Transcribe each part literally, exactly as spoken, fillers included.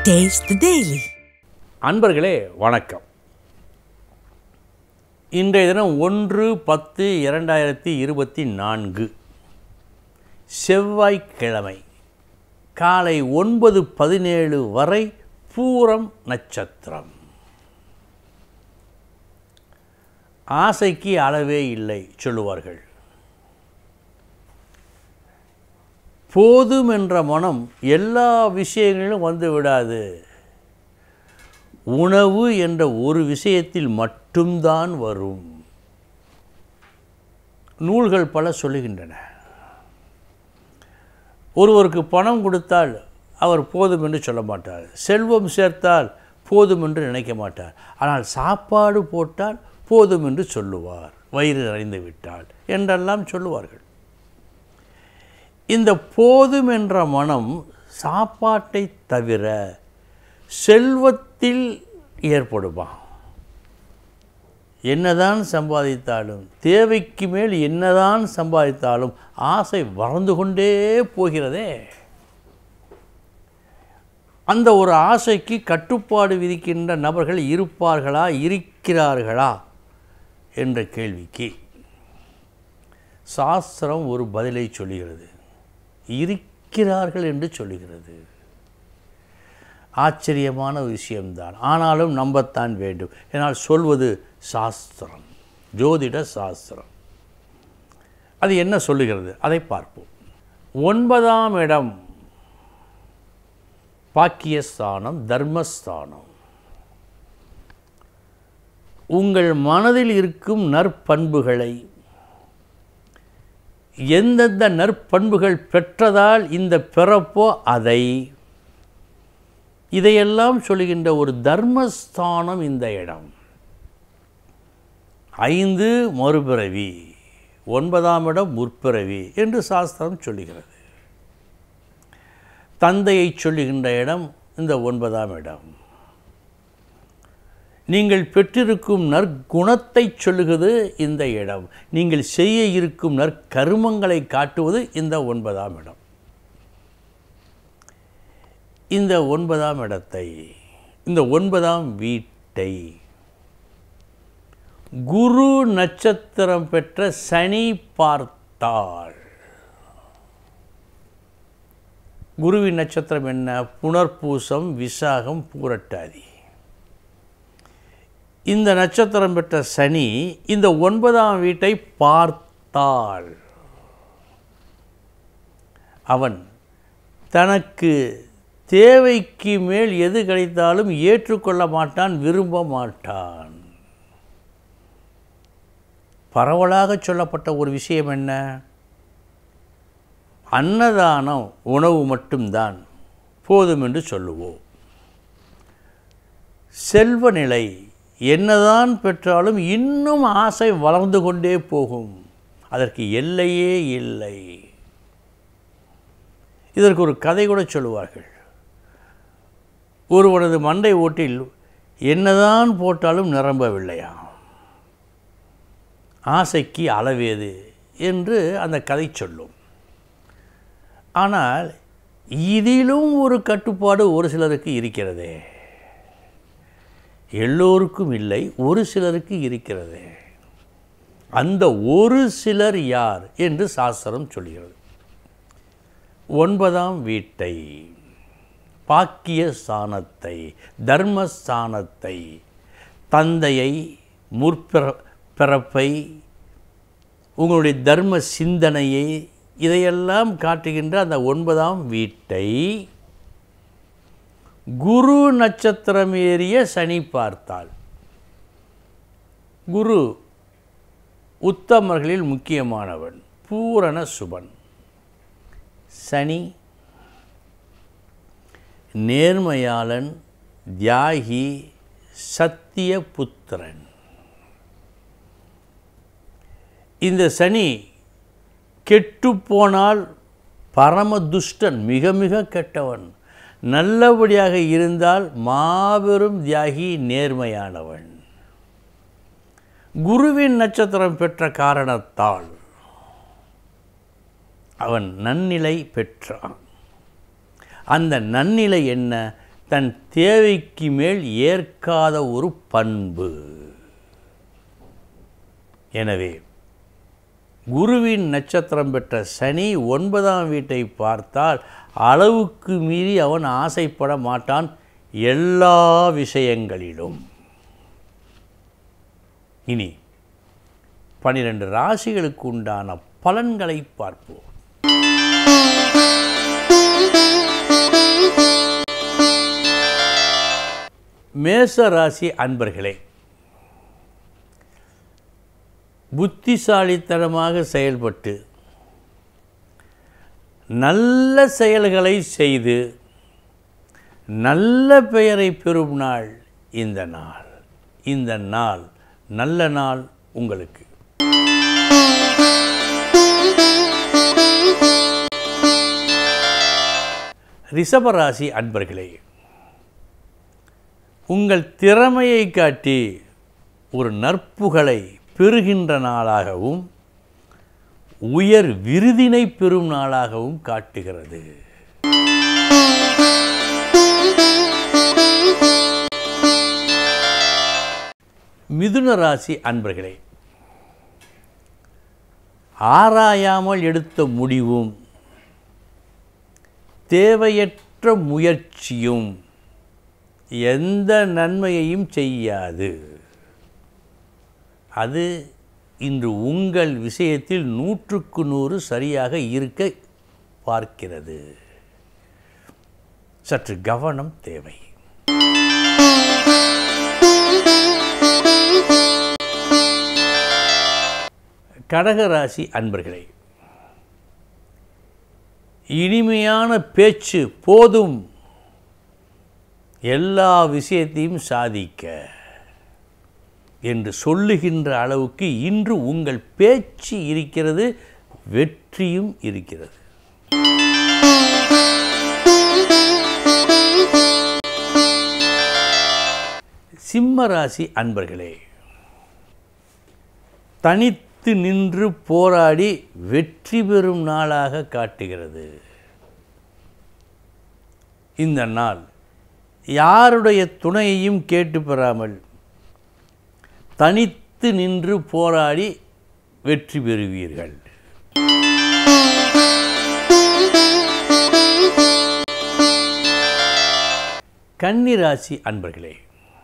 Taste the Daily. அன்பர்களே வணக்கம். இன்றைய தினம் ஒன்று பத்து இரண்டாயிரத்தி இருபத்தி நான்கு செவ்வாய்க்கிழமை காலை ஒன்பது பதினேழு வரை பூரம் நட்சத்திரம். ஆசைக்கு அளவே இல்லை சொல்லுவார்கள். போதும் என்ற மனம் எல்லா விஷயங்களிலும் வந்து விடாது. உணவு என்ற ஒரு விஷயத்தில் மட்டும்தான் வரும். நூல்கள் பல சொல்லுகின்றன. ஒருவருக்கு பணம் கொடுத்தால் அவர் போதும் என்று சொல்ல மாட்டார். செல்வம் சேர்த்தால் போதும் என்று நினைக்க மாட்டார். ஆனால் சாப்பாடு போட்டால் போதும் என்று சொல்லுவார். வயிறு நிறைந்து விட்டால் என்றெல்லாம் சொல்லுவார்கள். இந்த போதும் என்ற மனம் சாப்பாட்டை தவிர செல்வத்தில் ஏற்படுமா? என்னதான் சம்பாதித்தாலும், தேவைக்கு மேல் என்னதான் சம்பாதித்தாலும் ஆசை வளர்ந்து கொண்டே போகிறதே. அந்த ஒரு ஆசைக்கு கட்டுப்பாடு விதிக்கின்ற நபர்கள் இருப்பார்களா, இருக்கிறார்களா என்ற கேள்விக்கு சாஸ்திரம் ஒரு பதிலை சொல்லுகிறது. இருக்கிறார்கள் என்று சொல்லுகிறது. ஆச்சரியமான விஷயம்தான். ஆனாலும் நம்பத்தான் வேண்டும். ஏனால் சொல்வது சாஸ்திரம், ஜோதிட சாஸ்திரம். அது என்ன சொல்லுகிறது அதை பார்ப்போம். ஒன்பதாம் இடம் பாக்கியஸ்தானம், தர்மஸ்தானம். உங்கள் மனதில் இருக்கும் நற்பண்புகளை, எந்தெந்த நற்பண்புகள் பெற்றதால் இந்த பிறப்போ அதை, இதையெல்லாம் சொல்லுகின்ற ஒரு தர்மஸ்தானம் இந்த இடம். ஐந்து மறுபிறவி, ஒன்பதாம் இடம் முற்பிறவி என்று சாஸ்திரம் சொல்லுகிறது. தந்தையை சொல்லுகின்ற இடம் இந்த ஒன்பதாம் இடம். நீங்கள் பெற்றிருக்கும் நற்குணத்தை சொல்லுகிறது இந்த இடம். நீங்கள் செய்ய இருக்கும் நற்கருமங்களை காட்டுவது இந்த ஒன்பதாம் இடம். இந்த ஒன்பதாம் இடத்தை, இந்த ஒன்பதாம் வீட்டை குரு நட்சத்திரம் பெற்ற சனி பார்த்தால், குருவின் நட்சத்திரம் என்ன? புனர்பூசம், விசாகம், பூரட்டாதி. இந்த நட்சத்திரம் பெற்ற சனி இந்த ஒன்பதாம் வீட்டை பார்த்தால் அவன் தனக்கு தேவைக்கு மேல் எது கிடைத்தாலும் ஏற்றுக்கொள்ள மாட்டான், விரும்ப மாட்டான். பரவலாக சொல்லப்பட்ட ஒரு விஷயம் என்ன? அன்னதானம், உணவு மட்டும்தான் போதும் என்று சொல்லுவோம். செல்வ நிலை என்னதான் பெற்றாலும் இன்னும் ஆசை வளர்ந்து கொண்டே போகும். அதற்கு எல்லையே இல்லை. இதற்கு ஒரு கதை கூட சொல்லுவார்கள். ஒருவனது மண்டை ஓட்டில் என்னதான் போட்டாலும் நிரம்பவில்லையா, ஆசைக்கு அளவேது என்று அந்த கதை சொல்லும். ஆனால் இதிலும் ஒரு கட்டுப்பாடு ஒரு சிலருக்கு இருக்கிறதே. எல்லோருக்கும் இல்லை, ஒரு சிலருக்கு இருக்கிறது. அந்த ஒரு சிலர் யார் என்று சாஸ்திரம் சொல்கிறது. ஒன்பதாம் வீட்டை, பாக்கிய ஸ்தானத்தை, தர்மஸ்தானத்தை, தந்தையை, முற்பிற பிறப்பை, உங்களுடைய தர்ம சிந்தனையை, இதையெல்லாம் காட்டுகின்ற அந்த ஒன்பதாம் வீட்டை குரு நட்சத்திரம் ஏறிய சனி பார்த்தால், குரு உத்தமர்களில் முக்கியமானவன், பூரண சுபன். சனி நேர்மையாளன், தியாகி, சத்திய புத்திரன். இந்த சனி கெட்டுப்போனால் பரமதுஷ்டன், மிக மிக கெட்டவன். நல்லபடியாக இருந்தால் மாபெரும் தியாகி, நேர்மையானவன். குருவின் நட்சத்திரம் பெற்ற காரணத்தால் அவன் நன்னிலை பெற்றான். அந்த நன்னிலை என்ன? தன் தேவைக்கு மேல் ஏற்காத ஒரு பண்பு. எனவே குருவின் நட்சத்திரம் பெற்ற சனி ஒன்பதாம் வீட்டை பார்த்தால் அளவுக்கு மீறி அவன் ஆசைப்பட மாட்டான் எல்லா விஷயங்களிலும். இனி பனிரெண்டு ராசிகளுக்கு உண்டான பலன்களை பார்ப்போம். மேச ராசி அன்பர்களே, புத்திசாலித்தனமாக செயல்பட்டு நல்ல செயல்களை செய்து நல்ல பெயரை பெறும் நாள் இந்த நாள். இந்த நாள் நல்ல நாள் உங்களுக்கு. ரிஷபராசி அன்பர்களே, உங்கள் திறமையை காட்டி ஒரு நற்புகழை பெறுகின்ற நாளாகவும் உயர் விருதினை பெறும் நாளாகவும் காட்டுகிறது. மிதுன ராசி அன்பர்களே, ஆராயாமல் எடுத்த முடிவும் தேவையற்ற முயற்சியும் எந்த நன்மையையும் செய்யாது. அது இன்று உங்கள் விஷயத்தில் நூற்றுக்கு நூறு சரியாக இருக்க பார்க்கிறது. சற்று கவனம் தேவை. கடகராசி அன்பர்களே, இனிமையான பேச்சு போதும் எல்லா விஷயத்தையும் சாதிக்க என்று சொல்லுகின்ற அளவுக்கு இன்று உங்கள் பேச்சு இருக்கிறது, வெற்றியும் இருக்கிறது. சிம்ம ராசி அன்பர்களே, தனித்து நின்று போராடி வெற்றி பெறும் நாளாக காட்டுகிறது. இந்த நாள் யாருடைய துணையையும் கேட்டு பெறாமல் தனித்து நின்று போராடி வெற்றி பெறுவீர்கள். கன்னிராசி அன்பர்களே,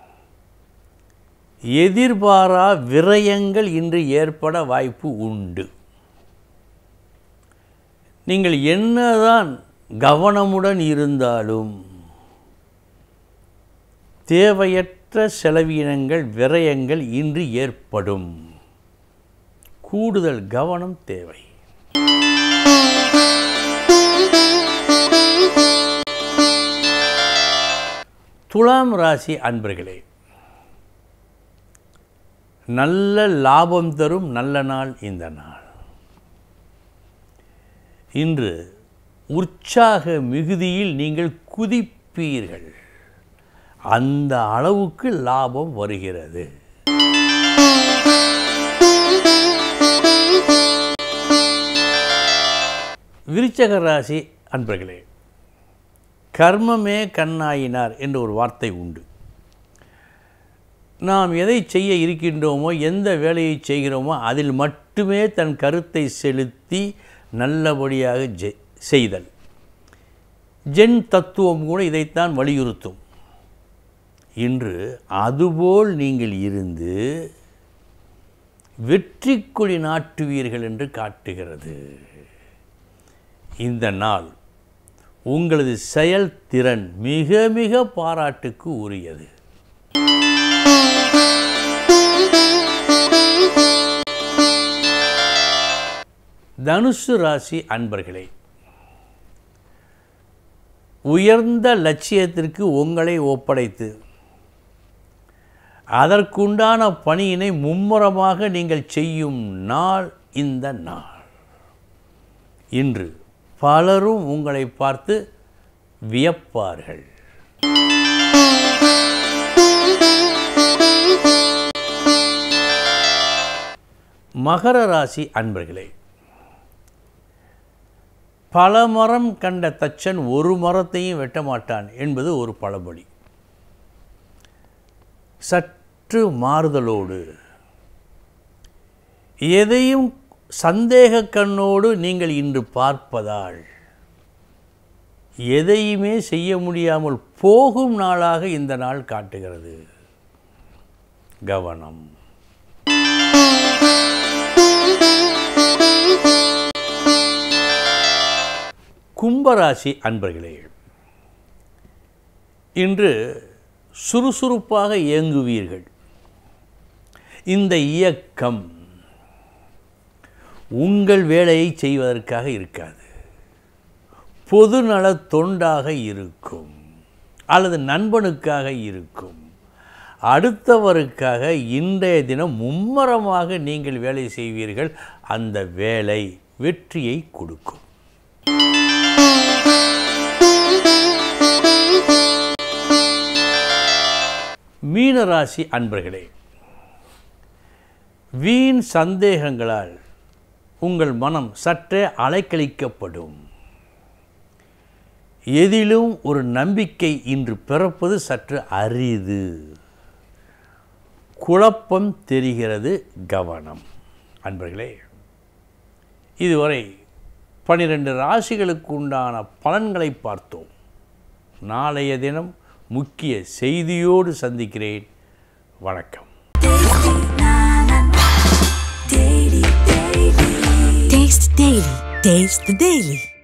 எதிர்பாரா விரயங்கள் இன்று ஏற்பட வாய்ப்பு உண்டு. நீங்கள் என்னதான் கவனமுடன் இருந்தாலும் தேவையற்ற செலவினங்கள் விரயங்கள் இன்று ஏற்படும். கூடுதல் கவனம் தேவை. துலாம் ராசி அன்பர்களே, நல்ல லாபம் தரும் நல்ல நாள் இந்த நாள். இன்று உற்சாக மிகுதியில் நீங்கள் குதிப்பீர்கள். அந்த அளவுக்கு லாபம் வருகிறது. விருச்சிக ராசி அன்பர்களே, கர்மமே கண்ணாயினார் என்ற ஒரு வார்த்தை உண்டு. நாம் எதை செய்ய இருக்கின்றோமோ, எந்த வேலையை செய்கிறோமோ அதில் மட்டுமே தன் கருத்தை செலுத்தி நல்லபடியாக செய்தல். ஜென் தத்துவம் கூட இதைத்தான் வலியுறுத்தும். இன்று அதுபோல் நீங்கள் இருந்து வெற்றி கொடி நாட்டுவீர்கள் என்று காட்டுகிறது. இந்த நாள் உங்களது செயல்திறன் மிக மிக பாராட்டுக்கு உரியது. தனுசு ராசி அன்பர்களே, உயர்ந்த லட்சியத்திற்கு உங்களை ஒப்படைத்து அதற்குண்டான பணியினை மும்முரமாக நீங்கள் செய்யும் நாள் இந்த நாள். இன்று பலரும் உங்களை பார்த்து வியப்பார்கள். மகர ராசி அன்பர்களே, பல மரம் கண்ட தச்சன் ஒரு மரத்தையும் வெட்ட மாட்டான் என்பது ஒரு பழமொழி. சற்று மாறுதலோடு, எதையும் சந்தேக கண்ணோடு நீங்கள் இன்று பார்ப்பதால் எதையுமே செய்ய முடியாமல் போகும் நாளாக இந்த நாள் காட்டுகிறது. கவனம். கும்பராசி அன்பர்களே, இன்று சுறுசுறுப்பாக இயங்குவீர்கள். இந்த இயக்கம் உங்கள் வேலையை செய்வதற்காக இருக்காது, பொதுநல தொண்டாக இருக்கும் அல்லது நண்பனுக்காக இருக்கும். அடுத்தவருக்காக இன்றைய தினம் மும்மரமாக நீங்கள் வேலை செய்வீர்கள். அந்த வேலை வெற்றியை கொடுக்கும். மீனராசி அன்பர்களே, வீண் சந்தேகங்களால் உங்கள் மனம் சற்றே அலைக்கழிக்கப்படும். எதிலும் ஒரு நம்பிக்கை இன்று பிறப்பது சற்று அரிது. குழப்பம் தெரிகிறது. கவனம். அன்பர்களே, இதுவரை பனிரெண்டு ராசிகளுக்கு உண்டான பலன்களை பார்த்தோம். நாளைய தினம் முக்கிய செய்தியோடு சந்திக்கிறேன். வணக்கம். Taste Daily. Taste the Daily.